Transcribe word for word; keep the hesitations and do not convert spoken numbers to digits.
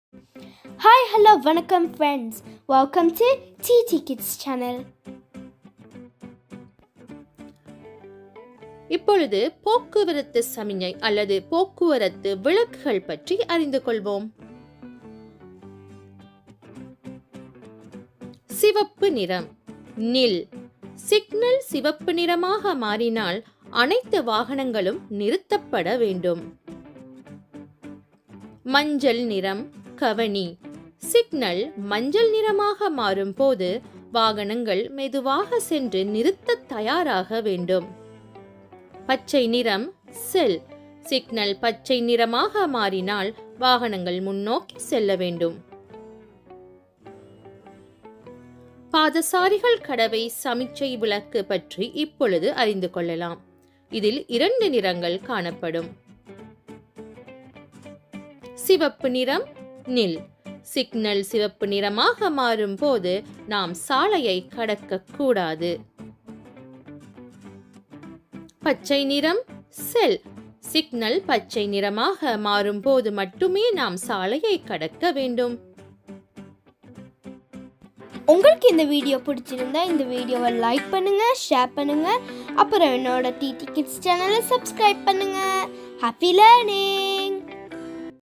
Hi, hello, vanakkam friends. Welcome to T T Kids channel. இப்பொழுது போக்குவரத்து சமிஞை அல்லது போக்குவரத்து விளக்குகள் பற்றி அறிந்து கொள்வோம். சிவப்பு நிறம் நில். சிக்னல் சிவப்பு நிறமாக மாறினால் அனைத்து வாகனங்களும் நிறுத்தப்பட வேண்டும். மஞ்சள் நிறம் கவனி. சிக்னல் மஞ்சள் நிறமாக மாறும் போது வாகனங்கள் மெதுவாக சென்று நிறுத்த தயாராக வேண்டும். பச்சை நிறம் செல். சிக்னல் பச்சை நிறமாக மாறினால் வாகனங்கள் முன்னோக்கி செல்ல வேண்டும். பாதசாரிகள் கடவை சமிச்சை விளக்கு பற்றி இப்பொழுது அறிந்து கொள்ளலாம். இதில் இரண்டு நிறங்கள் காணப்படும். சிவப்பு நிறம் நில். சிக்னல் சிவப்பு நிறமாக மாறும் போது நாம் சாலையை கடக்க கூடாது. பச்சை நிறம் செல். சிக்னல் பச்சை நிறமாக மாறும் போது மட்டுமே நாம் சாலையை கடக்க வேண்டும். உங்களுக்கு இந்த வீடியோ பிடிச்சிருந்தா இந்த வீடியோவை லைக் பண்ணுங்க, ஷேர் பண்ணுங்க, அப்புறம் என்னோட T T Kids சேனலை சப்ஸ்கிரைப் பண்ணுங்க. Happy learning.